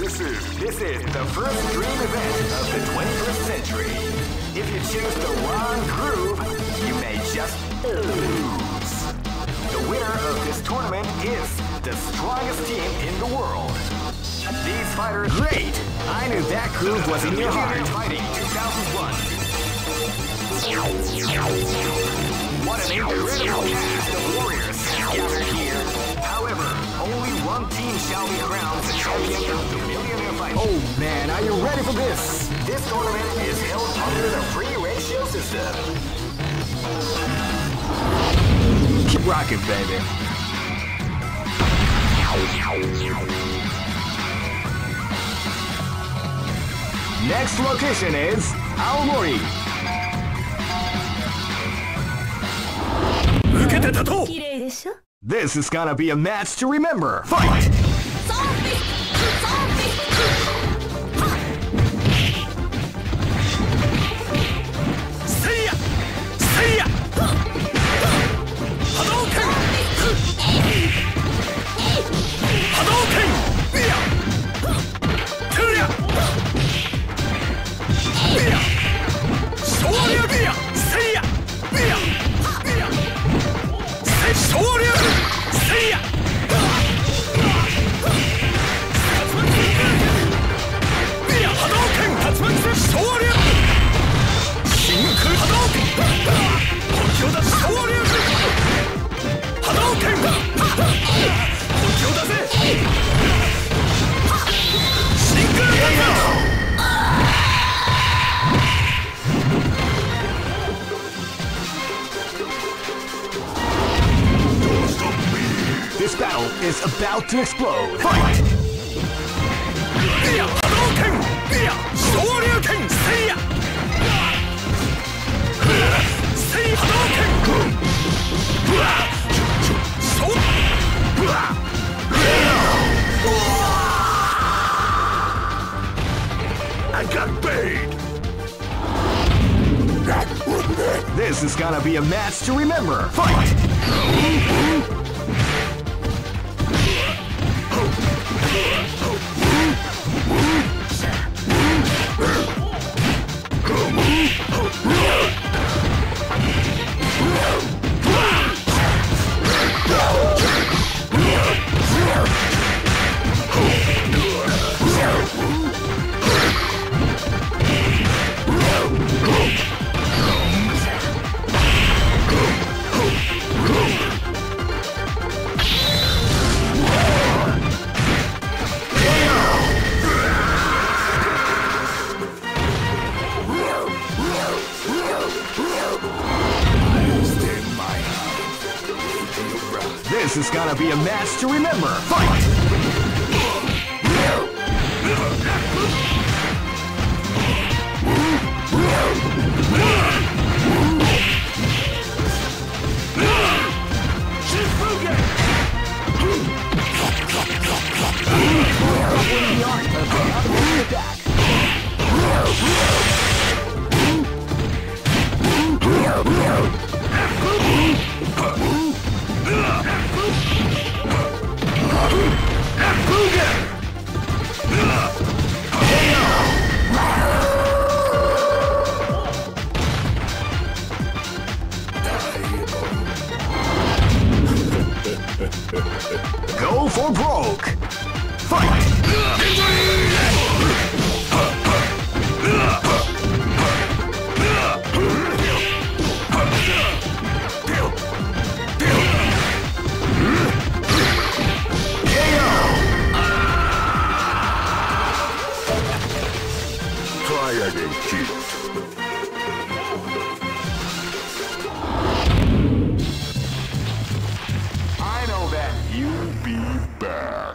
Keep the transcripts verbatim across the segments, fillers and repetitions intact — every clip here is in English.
This is this is the first dream event of the twenty-first century. If you choose the wrong groove, you may just lose. The winner of this tournament is the strongest team in the world. These fighters... Great! I knew that groove was in your heart. Fighting two thousand one. What an incredible cast of warriors has gathered here. However, only one team shall be crowned the champion of the Millionaire Fight. Oh man, are you ready for this? This tournament is held under the free ratio system. Keep rocking, baby. Next location is Aomori. This is gonna be a match to remember. Fight! This battle is about to explode. Fight! Hadouken! Shoryuken! Seiya! Sei Hadouken! I got paid! This is gonna be a match to remember. Fight! This is gonna be a match to remember. Fight! Go for broke! Fight! Try again, kid. I know that you'll be back.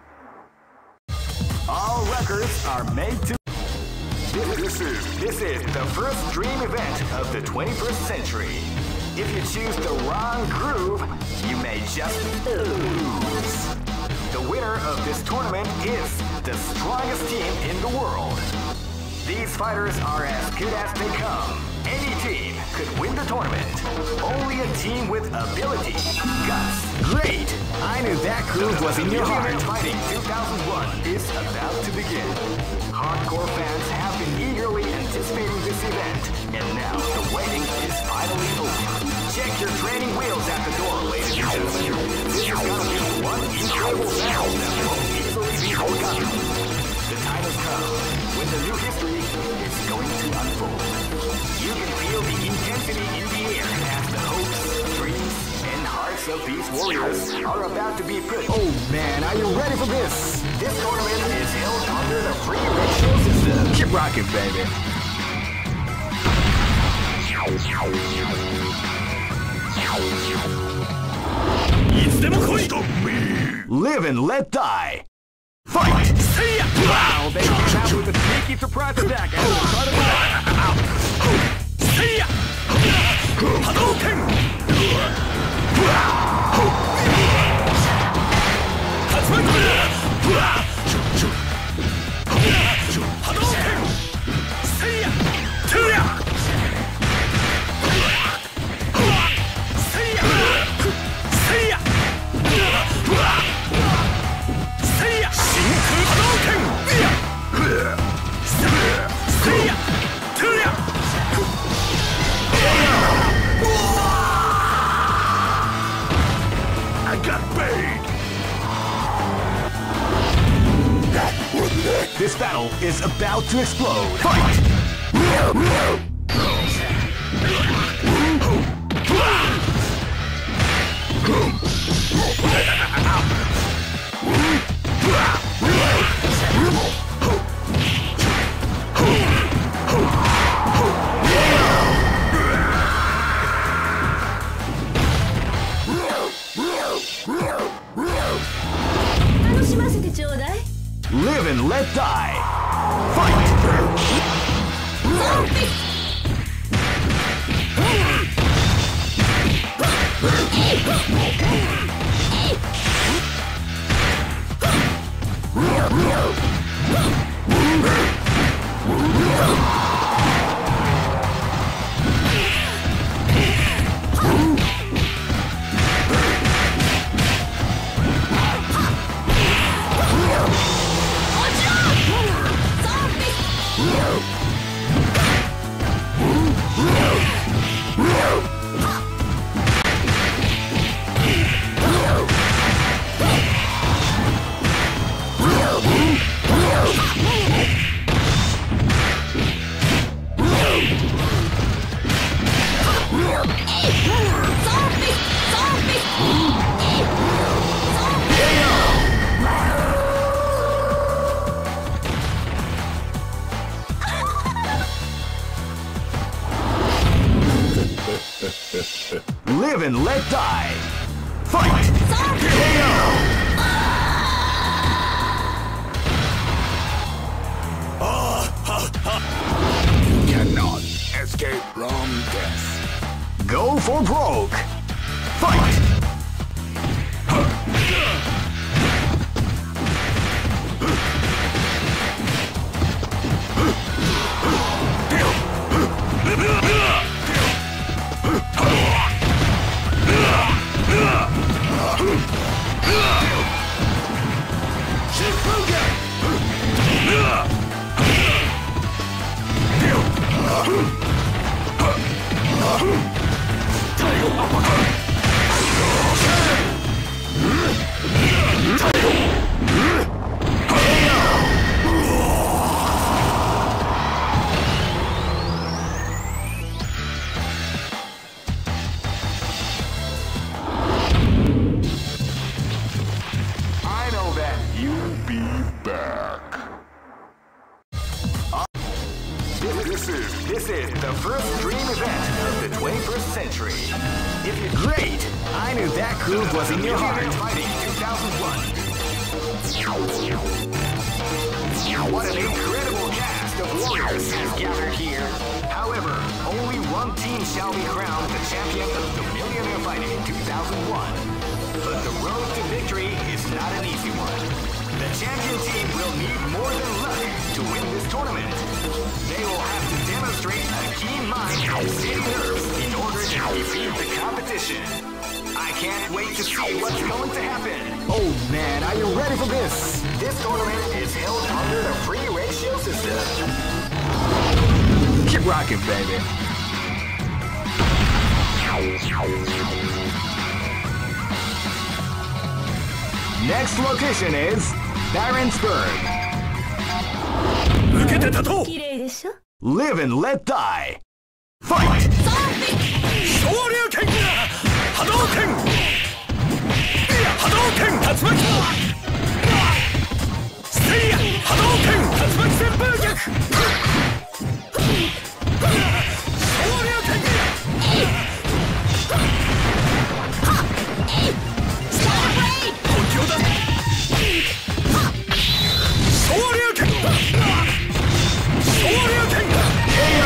All records are made to... This, this is this is the first dream event of the twenty-first century. If you choose the wrong groove, you may just lose. The winner of this tournament is the strongest team in the world. These fighters are as good as they come, any team could win the tournament. Only a team with ability, guts. Great! I knew that groove was in your heart. Fighting two thousand one is about to begin. Hardcore fans have been eagerly anticipating this event, and now the waiting is finally over. Check your training wheels at the door, ladies and gentlemen. This is gonna be one incredible battle that won't easily be forgotten. The time has come when the new history is going to unfold. You can feel the intensity in the air as the hopes, dreams, and hearts of these warriors are about to be put. Oh man, are you ready for this? This tournament is held under the free ratio system. Keep rocking, baby. Live and let die. Fight! Wow, they came out with a sneaky surprise attack at the start of the match. Hadouken! I got paid! This battle is about to explode. Fight! Live and let die. Fight! Live and let die. Fight! You cannot escape from death. Go for broke. Fight! This is the first dream event of the twenty-first century. If you're great, I knew that groove was in your heart. Fighting two thousand one. What an incredible cast of warriors has gathered here. However, only one team shall be crowned the champion of the Millionaire Fighting two thousand one. But the road to victory is not an easy one. The champion team will need more than luck to win this tournament. They will have to demonstrate demonstrate a keen mind and steady nerves in order to defeat the competition. I can't wait to see what's going to happen. Oh man, are you ready for this? This tournament is held under the free ratio system. Keep rocking, baby. Next location is Barentsburg. Live and let die. Fight! Shoryuken! Hadouken! Hadouken! Tatsumaki! Seiya! Hadouken! Tatsumaki Senpugyaku! Shoryuken! Tokyo da! Shoryuken! Shoryuken! K O!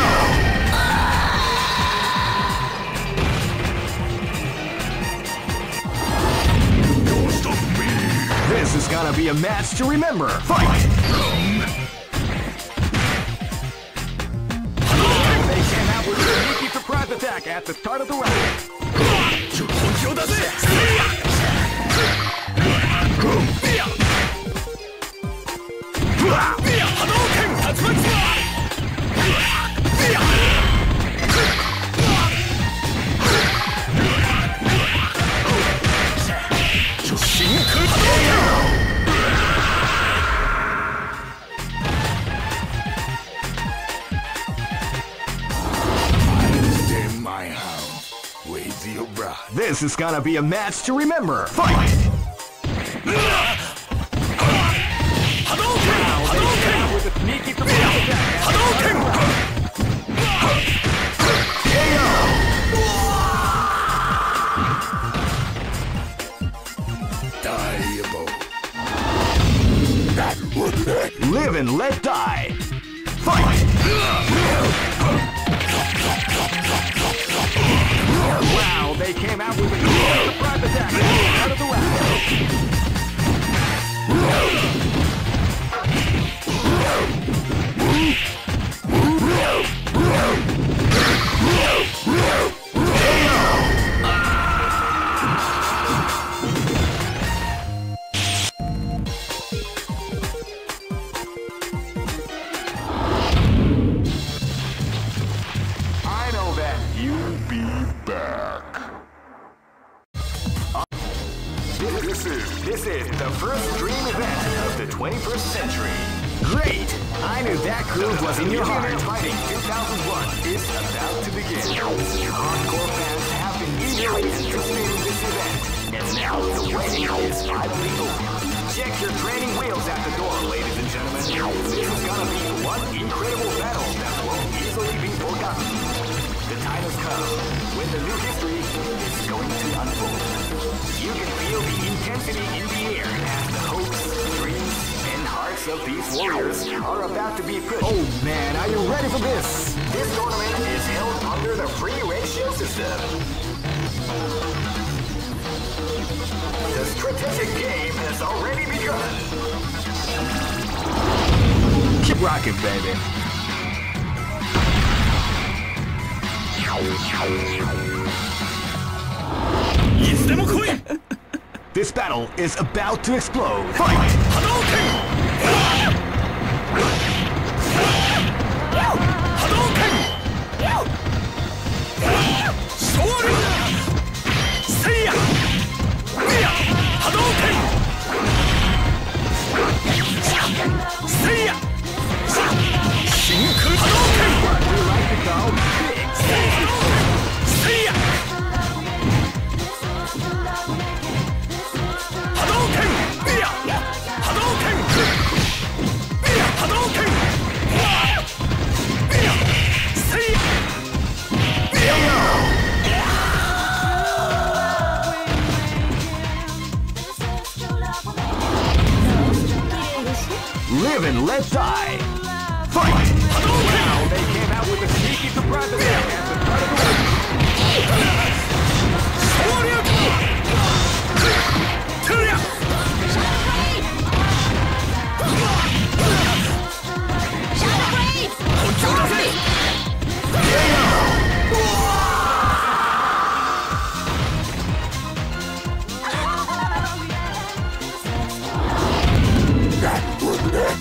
This is gonna be a match to remember. Fight! They came out with a sneaky surprise attack at the start of the round. This is gonna be a match to remember. Fight! Hadouken! Hadouken! With a sneaky surprise attack. Hadouken! K O! Live and let die. Fight! Wow, they came out with a surprise attack out of the round. I know that you'll be back. This is, this is the first dream event of the twenty-first century. Great! I knew that groove was in your heart. Fighting two thousand one is about to begin. Hardcore fans have been eagerly anticipating this event, and now the waiting is finally over. Check your training wheels at the door, ladies and gentlemen. This is gonna be one incredible battle that won't easily be forgotten. The time has come when the new history is going to unfold. You can feel the intensity in the air as the hopes, dreams, and hearts of these warriors are about to be put. Oh man, are you ready for this? This tournament is held under the free ratio system. The strategic game has already begun. Keep rocking, baby. This battle is about to explode. Fight! Hadouken! Hadouken! Shoryuken! Seiya! Hadouken! Seiya! Shinku Hadouken! You like to go big. Seiya! Hadouken! Hadouken! Hadouken! Seiya! Live and let die. Fight! Wow, they came out with a sneaky surprise attack at the start of the round.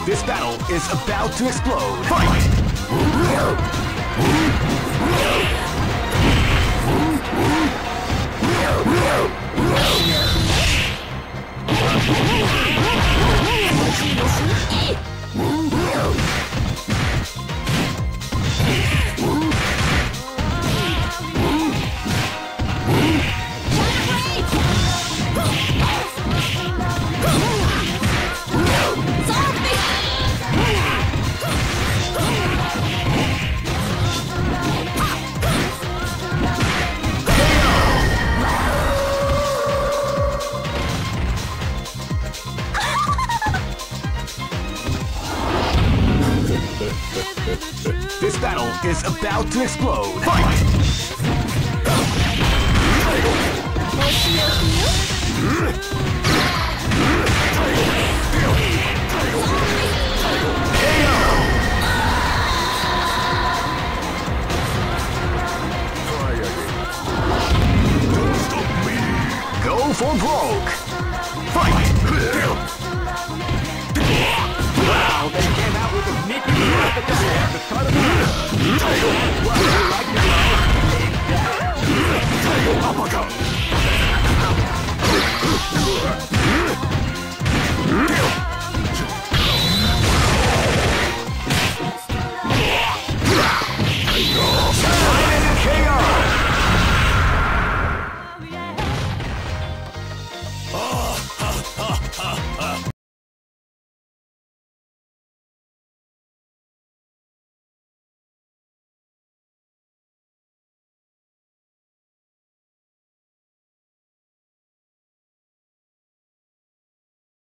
This battle is about to explode. Fight! This battle is about to explode. Fight! Go for broke. Fight! Wow, they came out with a sneaky move at the at the start of the match. Well, you like it, right? Uppercut.